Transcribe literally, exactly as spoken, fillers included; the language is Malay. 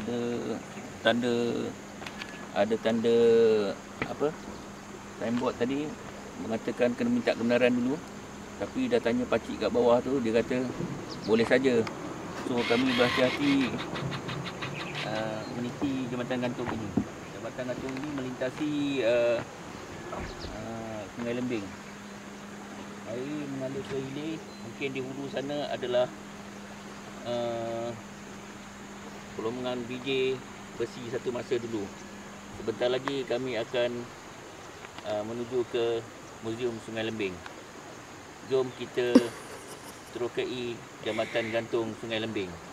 ada tanda ada tanda apa signboard tadi mengatakan kena minta kebenaran dulu, tapi dah tanya pakcik kat bawah tu, dia kata boleh saja. So kami berhati-hati uh, meniti jambatan gantung ini. Jambatan gantung ini melintasi uh, uh, Sungai Lembing. Air mengalir ke hilir. Mungkin di hulu sana adalah uh, golongan biji besi satu masa dulu. Sebentar lagi kami akan uh, menuju ke Muzium Sungai Lembing. Jom kita terokai jambatan gantung Sungai Lembing.